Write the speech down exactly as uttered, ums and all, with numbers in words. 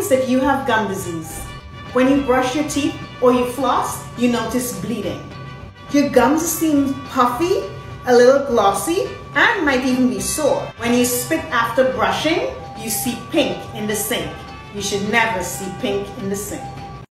signs that you have gum disease. When you brush your teeth or you floss, you notice bleeding. Your gums seem puffy, a little glossy, and might even be sore. When you spit after brushing, you see pink in the sink. You should never see pink in the sink.